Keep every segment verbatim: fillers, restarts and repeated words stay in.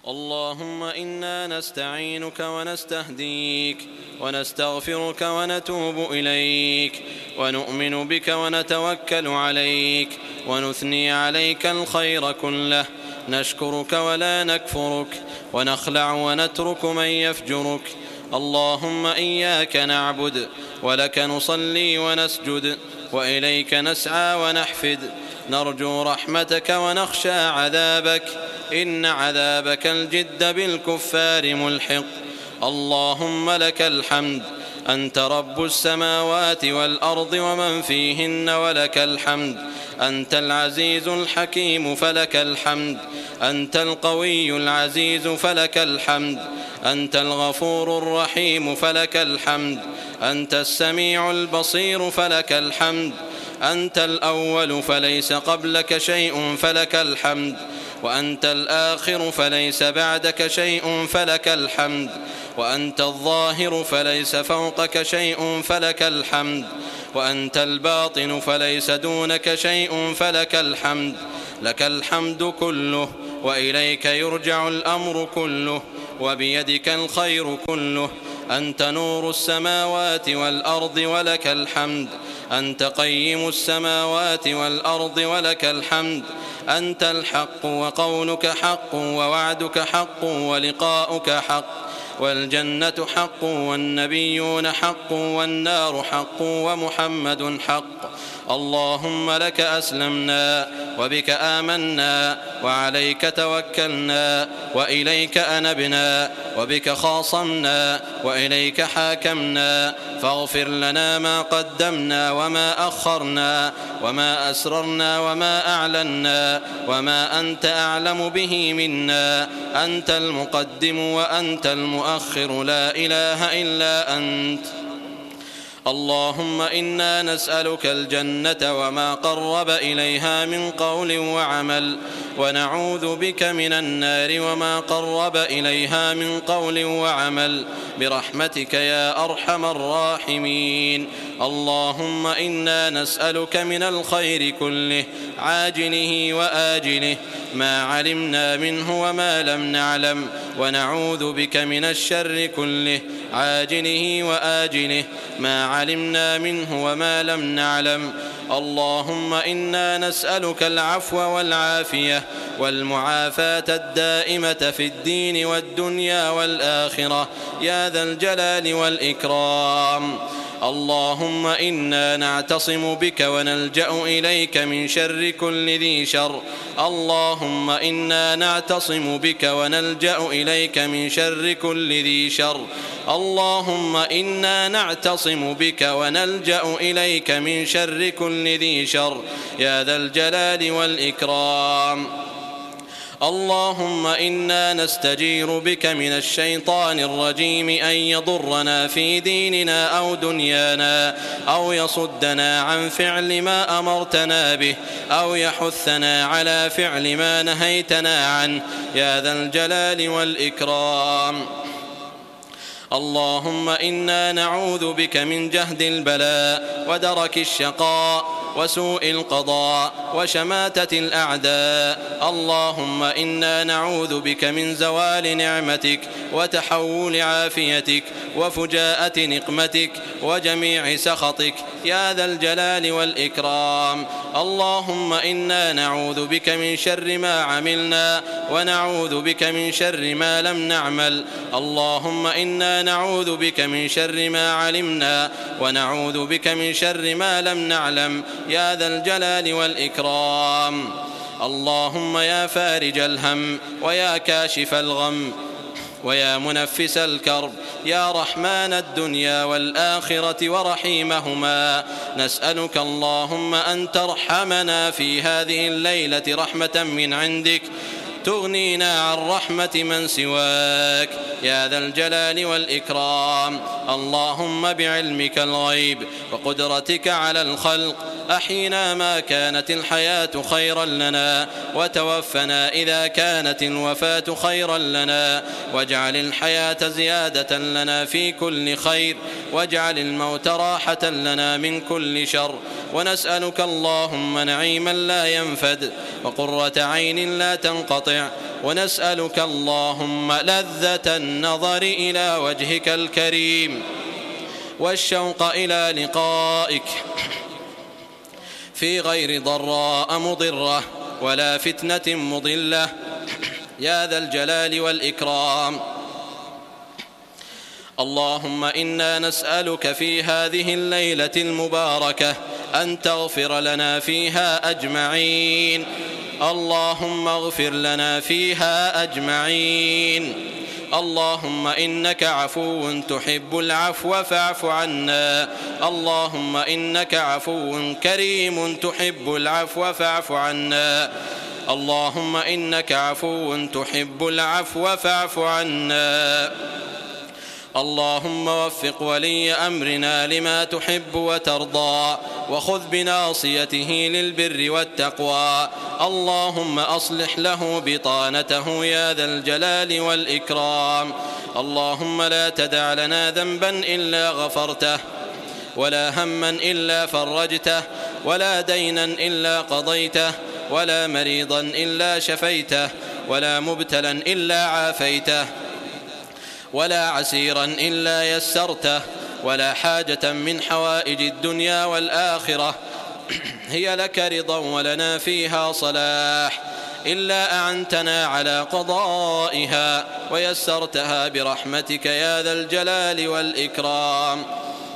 اللهم إنا نستعينك ونستهديك ونستغفرك ونتوب إليك ونؤمن بك ونتوكل عليك ونثني عليك الخير كله، نشكرك ولا نكفرك ونخلع ونترك من يفجرك. اللهم إياك نعبد ولك نصلي ونسجد وإليك نسعى ونحفد، نرجو رحمتك ونخشى عذابك، إن عذابك الجد بالكفار ملحق. اللهم لك الحمد، أنت رب السماوات والأرض ومن فيهن، ولك الحمد. أنت العزيز الحكيم فلك الحمد، أنت القوي العزيز فلك الحمد، أنت الغفور الرحيم فلك الحمد، أنت السميع البصير فلك الحمد، أنت الأول فليس قبلك شيء فلك الحمد، وأنت الآخر فليس بعدك شيء فلك الحمد، وأنت الظاهر فليس فوقك شيء فلك الحمد، وأنت الباطن فليس دونك شيء فلك الحمد. لك الحمد كله وإليك يرجع الأمر كله، وبيدك الخير كله. أنت نور السماوات والأرض ولك الحمد، أنت قيم السماوات والأرض ولك الحمد. أنت الحق وقولك حق ووعدك حق ولقاؤك حق، والجنة حق والنبيون حق والنار حق ومحمد حق. اللهم لك أسلمنا وبك آمنا وعليك توكلنا وإليك أنبنا وبك خاصمنا وإليك حاكمنا، فاغفر لنا ما قدمنا وما أخرنا وما أسررنا وما أعلنا وما أنت أعلم به منا. أنت المقدم وأنت المؤخر، لا إله إلا أنت. اللهم إنا نسألك الجنة وما قرب إليها من قول وعمل، ونعوذ بك من النار وما قرب إليها من قول وعمل، برحمتك يا أرحم الراحمين. اللهم إنا نسألك من الخير كله عاجله وآجله، ما علمنا منه وما لم نعلم، ونعوذ بك من الشر كله عاجله وآجله، ما علمنا منه وما لم نعلم. اللهم إنا نسألك العفو والعافية والمعافاة الدائمة في الدين والدنيا والآخرة يا ذا الجلال والإكرام. اللهم إنا نعتصم بك ونلجأ إليك من شر كل ذي شر. اللهم إنا نعتصم بك ونلجأ إليك من شر كل ذي شر. اللهم إنا نعتصم بك ونلجأ إليك من شر كل ذي شر يا ذا الجلال والإكرام. اللهم إنا نستجير بك من الشيطان الرجيم أن يضرنا في ديننا أو دنيانا، أو يصدنا عن فعل ما أمرتنا به، أو يحثنا على فعل ما نهيتنا عنه يا ذا الجلال والإكرام. اللهم إنا نعوذ بك من جهد البلاء ودرك الشقاء وسوء القضاء وشماتة الأعداء. اللهم إنا نعوذ بك من زوال نعمتك وتحول عافيتك وفجاءة نقمتك وجميع سخطك يا ذا الجلال والإكرام. اللهم إنا نعوذ بك من شر ما عملنا ونعوذ بك من شر ما لم نعمل. اللهم إنا نعوذ بك من شر ما علمنا ونعوذ بك من شر ما لم نعلم يا ذا الجلال والإكرام. اللهم يا فارج الهم ويا كاشف الغم ويا منفس الكرب يا رحمن الدنيا والآخرة ورحيمهما، نسألك اللهم أن ترحمنا في هذه الليلة رحمة من عندك تغنينا عن رحمة من سواك يا ذا الجلال والإكرام. اللهم بعلمك الغيب وقدرتك على الخلق أحينا ما كانت الحياة خيرا لنا، وتوفنا إذا كانت الوفاة خيرا لنا، واجعل الحياة زيادة لنا في كل خير، واجعل الموت راحة لنا من كل شر. ونسألك اللهم نعيما لا ينفد، وقرة عين لا تنقطع، ونسألك اللهم لذة النظر إلى وجهك الكريم، والشوق إلى لقائك في غير ضراء مضرة ولا فتنة مضلة يا ذا الجلال والإكرام. اللهم إنا نسألك في هذه الليلة المباركة أن تغفر لنا فيها أجمعين. اللهم اغفر لنا فيها أجمعين. اللهم إنك عفو تحب العفو فاعف عنا. اللهم إنك عفو كريم تحب العفو فاعف عنا. اللهم إنك عفو تحب العفو فاعف عنا. اللهم وفق ولي أمرنا لما تحب وترضى، وخذ بناصيته للبر والتقوى. اللهم أصلح له بطانته يا ذا الجلال والإكرام. اللهم لا تدع لنا ذنبا إلا غفرته، ولا هما إلا فرجته، ولا دينا إلا قضيته، ولا مريضا إلا شفيته، ولا مبتلا إلا عافيته، ولا عسيرا إلا يسرته، ولا حاجة من حوائج الدنيا والآخرة هي لك رضا ولنا فيها صلاح إلا أعنتنا على قضائها ويسرتها برحمتك يا ذا الجلال والإكرام.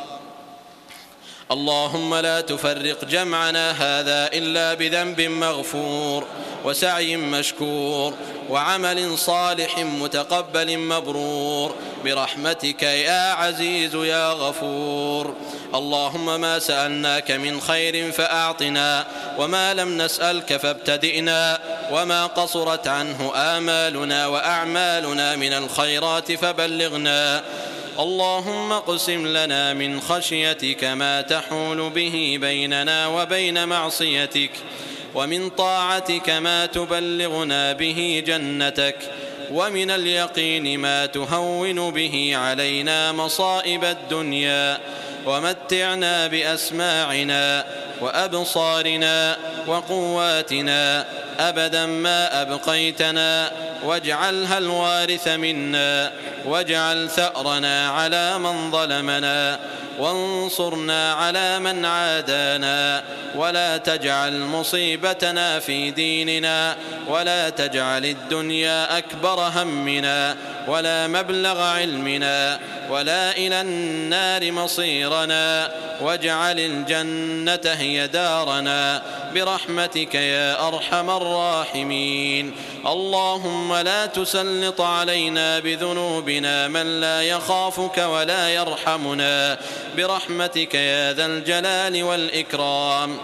اللهم لا تفرق جمعنا هذا إلا بذنب مغفور، وسعي مشكور، وعمل صالح متقبل مبرور، برحمتك يا عزيز يا غفور. اللهم ما سألناك من خير فأعطنا، وما لم نسألك فابتدئنا، وما قصرت عنه آمالنا وأعمالنا من الخيرات فبلغنا. اللهم اقسم لنا من خشيتك ما تحول به بيننا وبين معصيتك، ومن طاعتك ما تبلغنا به جنتك، ومن اليقين ما تهون به علينا مصائب الدنيا، ومتعنا بأسماعنا وأبصارنا وقواتنا أبدا ما أبقيتنا، واجعلها الوارث منا، واجعل ثأرنا على من ظلمنا، وانصرنا على من عادانا، ولا تجعل مصيبتنا في ديننا، ولا تجعل الدنيا أكبر همنا، ولا مبلغ علمنا، ولا إلى النار مصيرنا، واجعل الجنة هي دارنا برحمتك يا أرحم الراحمين. اللهم لا تسلط علينا بذنوبنا من لا يخافك ولا يرحمنا برحمتك يا ذا الجلال والإكرام.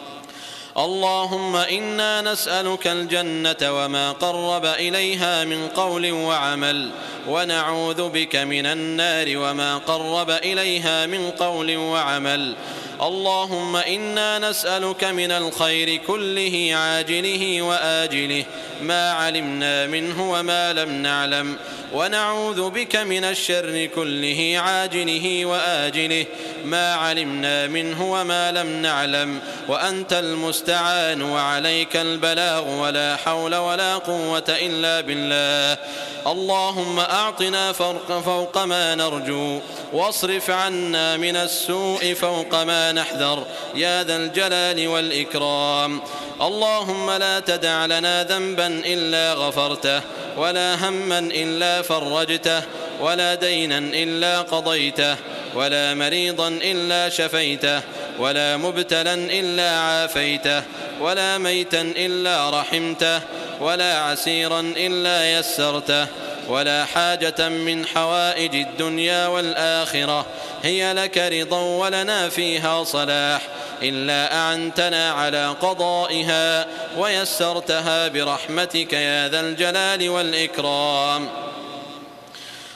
اللهم إنا نسألك الجنة وما قرب إليها من قول وعمل، ونعوذ بك من النار وما قرب إليها من قول وعمل. اللهم إنا نسألك من الخير كله عاجله وآجله ما علمنا منه وما لم نعلم، ونعوذ بك من الشر كله عاجله وآجله ما علمنا منه وما لم نعلم، وأنت المستعان وعليك البلاغ، ولا حول ولا قوة إلا بالله. اللهم أعطنا فوق ما نرجو، واصرف عنا من السوء فوق ما نحذر يا ذا الجلال والإكرام. اللهم لا تدع لنا ذنبا إلا غفرته، ولا هما إلا فرجته، ولا دينا إلا قضيته، ولا مريضا إلا شفيته، ولا مبتلا إلا عافيته، ولا ميتا إلا رحمته، ولا عسيرا إلا يسرته، ولا حاجة من حوائج الدنيا والآخرة هي لك رضا ولنا فيها صلاح إلا أعنتنا على قضائها ويسرتها برحمتك يا ذا الجلال والإكرام.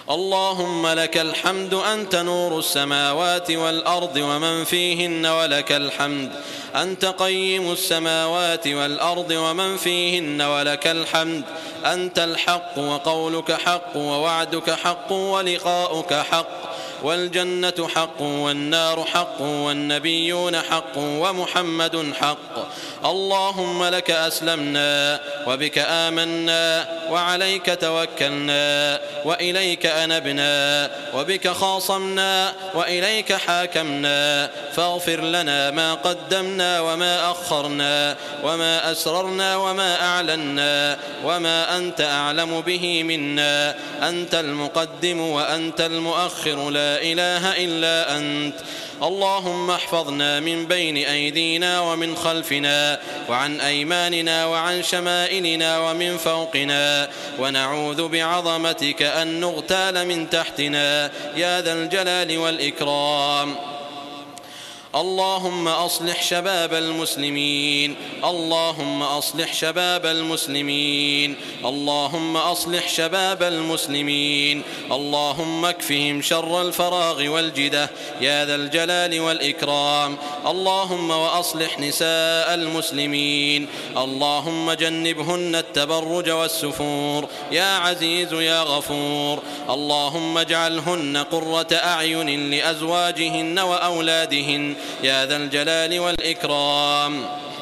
اللهم لك الحمد أنت نور السماوات والأرض ومن فيهن ولك الحمد أنت قيم السماوات والأرض ومن فيهن ولك الحمد أنت الحق وقولك حق ووعدك حق ولقاؤك حق والجنة حق والنار حق والنبيون حق ومحمد حق. اللهم لك أسلمنا وبك آمنا وعليك توكلنا وإليك أنبنا وبك خاصمنا وإليك حاكمنا فاغفر لنا ما قدمنا وما أخرنا وما أسررنا وما أعلنا وما أنت أعلم به منا. أنت المقدم وأنت المؤخر لا إله إلا أنت. اللهم احفظنا من بين أيدينا ومن خلفنا وعن أيماننا وعن شمائلنا ومن فوقنا ونعوذ بعظمتك أن نغتال من تحتنا يا ذا الجلال والإكرام. اللهم أصلح شباب المسلمين اللهم أصلح شباب المسلمين اللهم أصلح شباب المسلمين اللهم اكفهم شر الفراغ والجدة يا ذا الجلال والإكرام. اللهم وأصلح نساء المسلمين اللهم جنبهن التبرج والسفور يا عزيز يا غفور. اللهم اجعلهن قرة أعين لأزواجهن وأولادهن يا ذا الجلال والإكرام.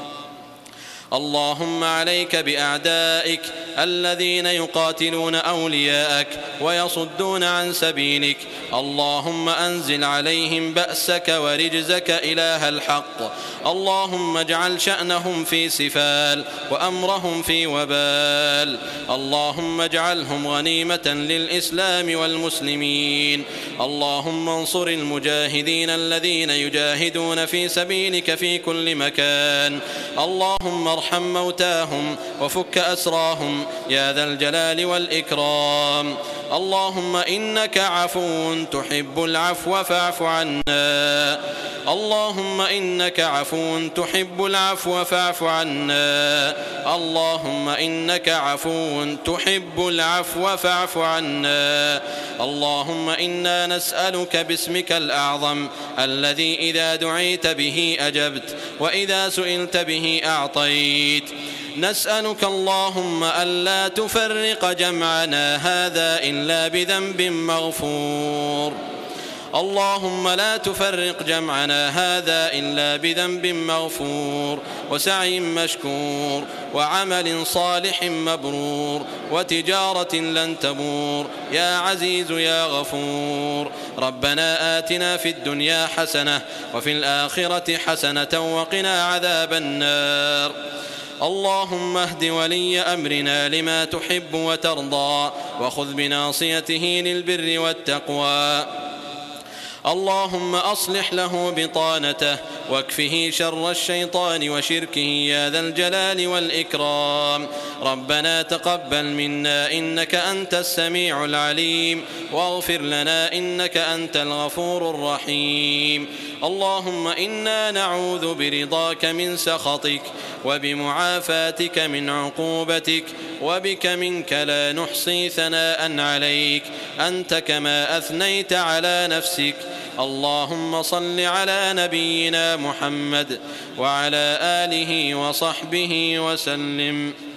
اللهم عليك بأعدائك الذين يقاتلون أولياءك ويصدون عن سبيلك. اللهم أنزل عليهم بأسك ورجزك إله الحق. اللهم اجعل شأنهم في سفال وأمرهم في وبال. اللهم اجعلهم غنيمة للإسلام والمسلمين. اللهم انصر المجاهدين الذين يجاهدون في سبيلك في كل مكان. اللهم ارحم موتاهم وفك أسراهم يا ذا الجلال والإكرام. اللهم إنك عفو تحب العفو فاعف عنا. اللهم إنك عفو تحب العفو فاعف عنا. اللهم إنك عفو تحب العفو فاعف عنا. اللهم إنا نسألك باسمك الأعظم الذي إذا دعيت به أجبت وإذا سئلت به أعطيت. نسألك اللهم ألا تفرق جمعنا هذا إلا بذنب مغفور. اللهم لا تفرق جمعنا هذا إلا بذنب مغفور وسعي مشكور وعمل صالح مبرور وتجارة لن تبور يا عزيز يا غفور. ربنا آتنا في الدنيا حسنة وفي الآخرة حسنة وقنا عذاب النار. اللهم اهد ولي أمرنا لما تحب وترضى وخذ بناصيته للبر والتقوى. اللهم أصلح له بطانته واكفه شر الشيطان وشركه يا ذا الجلال والإكرام. ربنا تقبل منا إنك أنت السميع العليم واغفر لنا إنك أنت الغفور الرحيم. اللهم إنا نعوذ برضاك من سخطك وبمعافاتك من عقوبتك وبك منك لا نحصي ثناء عليك أنت كما أثنيت على نفسك. اللهم صل على نبينا محمد وعلى آله وصحبه وسلم.